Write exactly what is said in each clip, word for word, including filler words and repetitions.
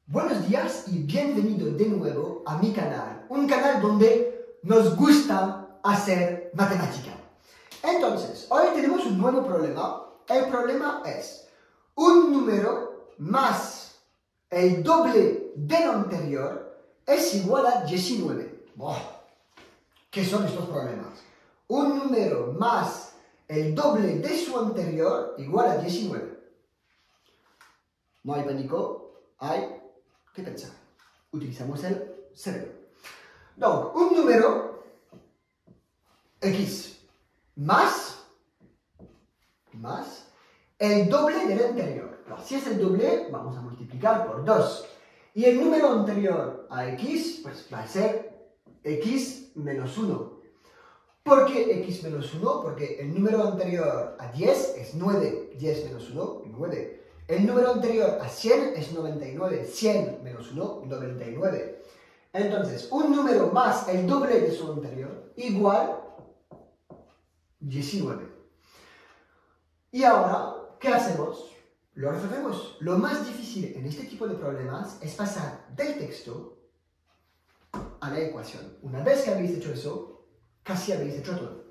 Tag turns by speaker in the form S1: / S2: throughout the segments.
S1: Buenos días y bienvenido de nuevo a mi canal, un canal donde nos gusta hacer matemática. Entonces, hoy tenemos un nuevo problema. El problema es un número más el doble del anterior es igual a diecinueve. Buah, ¿qué son estos problemas? Un número más el doble de su anterior igual a diecinueve. No hay pánico, hay que pensar. Utilizamos el cerebro. Donc, un número x más, más el doble del anterior. Alors, si es el doble, vamos a multiplicar por dos. Y el número anterior a x, pues va a ser x menos uno. ¿Por qué x menos uno? Porque el número anterior a diez es nueve. diez menos uno, nueve. El número anterior a cien es noventa y nueve. cien menos uno, noventa y nueve. Entonces, un número más el doble de su anterior igual diecinueve. Y ahora, ¿qué hacemos? Lo resolvemos. Lo más difícil en este tipo de problemas es pasar del texto a la ecuación. Una vez que habéis hecho eso, casi habéis hecho todo.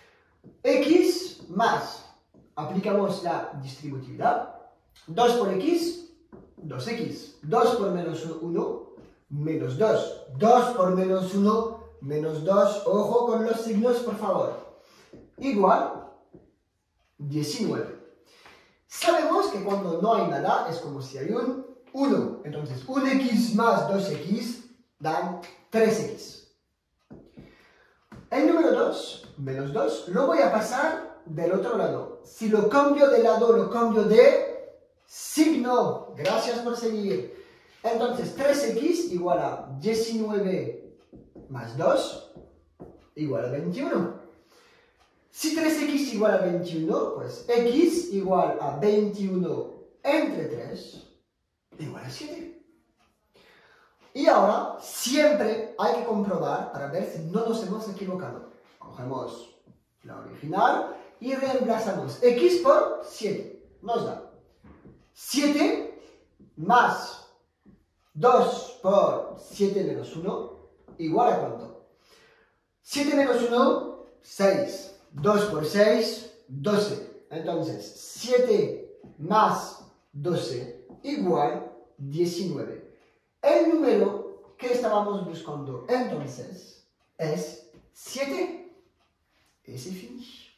S1: X más, aplicamos la distributividad. dos por x, dos x. dos por menos uno, menos dos. dos por menos uno, menos dos. Ojo con los signos, por favor. Igual diecinueve. Sabemos que cuando no hay nada es como si hay un uno. Entonces, un x más dos x dan tres x. El número dos, menos dos, lo voy a pasar del otro lado. Si lo cambio de lado, lo cambio de signo. Gracias por seguir. Entonces, tres x igual a diecinueve más dos igual a veintiuno. Si tres x igual a veintiuno, pues x igual a veintiuno entre tres igual a siete. Y ahora, siempre hay que comprobar para ver si no nos hemos equivocado. Cogemos la original y reemplazamos x por siete. Nos da siete más dos por siete menos uno igual a ¿cuánto? siete menos uno, seis. dos por seis, doce. Entonces, siete más doce igual diecinueve. El número que estábamos buscando entonces es siete. Et c'est fini.